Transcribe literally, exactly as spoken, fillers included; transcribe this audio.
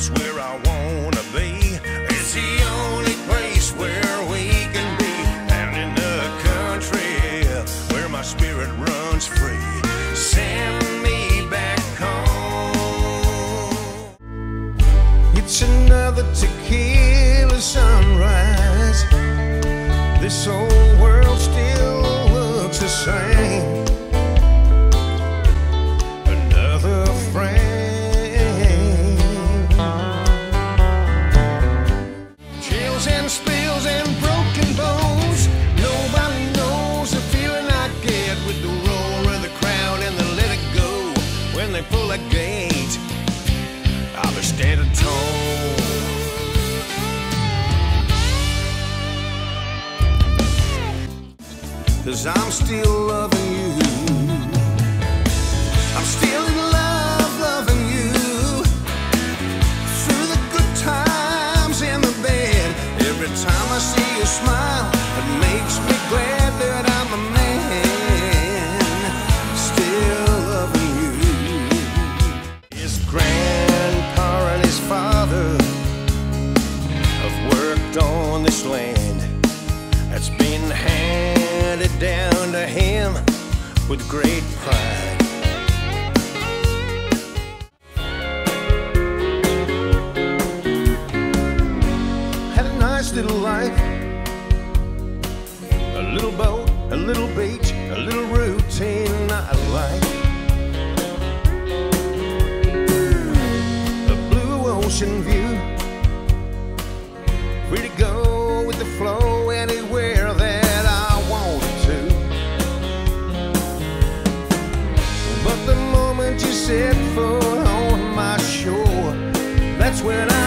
that's where I wanna be. It's the only place where we can be, down in the country where my spirit runs free. Send me back home. It's another tequila sunrise. This old world still looks the same. Another frame. Chills and spills and broken bones. Nobody knows the feeling I get with the roar of the crowd and the let it go. When they pull a gate, I'll be standing tall. 'Cause I'm still loving you. I'm still in love, loving you. Through the good times and the bad. Every time I see you smile, it makes me glad that I'm a man. Still loving you. His grandpa and his father have worked on this land that's been handed down to him with great pride. Had a nice little life, a little boat, a little beach, a little routine I like. A blue ocean view, free to go with the flow anywhere that I want to. But the moment you set foot on my shore, that's when I